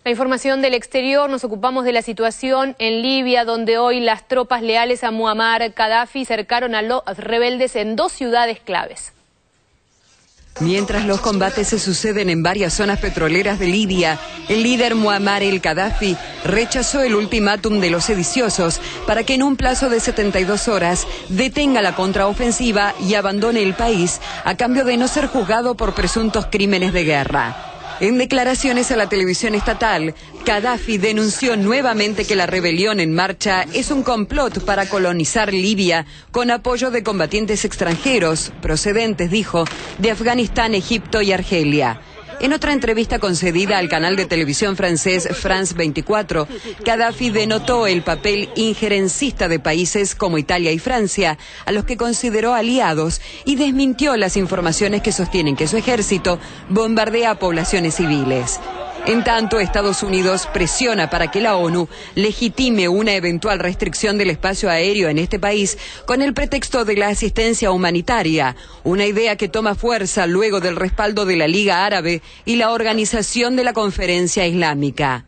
La información del exterior, nos ocupamos de la situación en Libia, donde hoy las tropas leales a Muammar Gaddafi cercaron a los rebeldes en 2 ciudades claves. Mientras los combates se suceden en varias zonas petroleras de Libia, el líder Muammar el-Gaddafi rechazó el ultimátum de los sediciosos para que en un plazo de 72 horas detenga la contraofensiva y abandone el país a cambio de no ser juzgado por presuntos crímenes de guerra. En declaraciones a la televisión estatal, Gaddafi denunció nuevamente que la rebelión en marcha es un complot para colonizar Libia con apoyo de combatientes extranjeros, procedentes, dijo, de Afganistán, Egipto y Argelia. En otra entrevista concedida al canal de televisión francés France 24, Gaddafi denotó el papel injerencista de países como Italia y Francia, a los que consideró aliados, y desmintió las informaciones que sostienen que su ejército bombardea a poblaciones civiles. En tanto, Estados Unidos presiona para que la ONU legitime una eventual restricción del espacio aéreo en este país con el pretexto de la asistencia humanitaria, una idea que toma fuerza luego del respaldo de la Liga Árabe y la Organización de la Conferencia Islámica.